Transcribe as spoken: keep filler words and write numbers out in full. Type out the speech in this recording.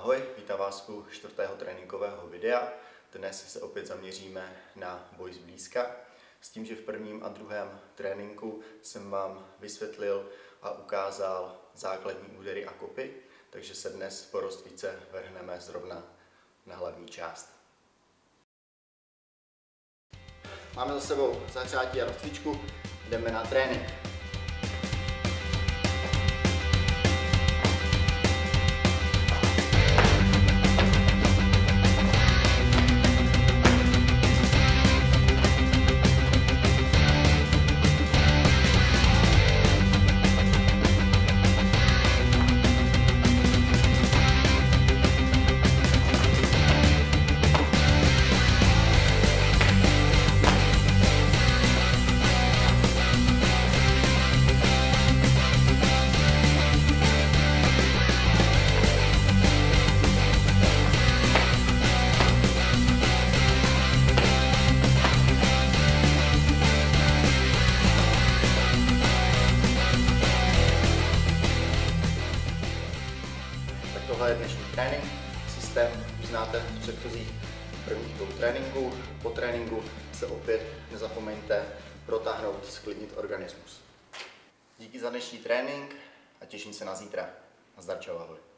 Ahoj, vítám vás u čtvrtého tréninkového videa. Dnes se opět zaměříme na boj zblízka. S tím, že v prvním a druhém tréninku jsem vám vysvětlil a ukázal základní údery a kopy, takže se dnes porost více vrhneme zrovna na hlavní část. Máme za sebou zahřátí a rozcvičku, jdeme na trénink. Tohle je dnešní trénink. Systém už znáte v předchozích prvních dvou tréninků. Po tréninku se opět nezapomeňte protáhnout, sklidnit organismus. Díky za dnešní trénink a těším se na zítra. Nazdar, čau, ahoj.